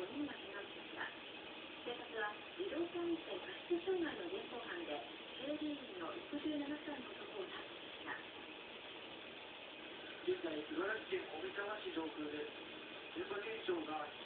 人が怪我をしました。警察は自動車運転過失傷害の現行犯で警備員の67歳の男を逮捕しました。 現在、茨城県小美玉市上空です。現場検証が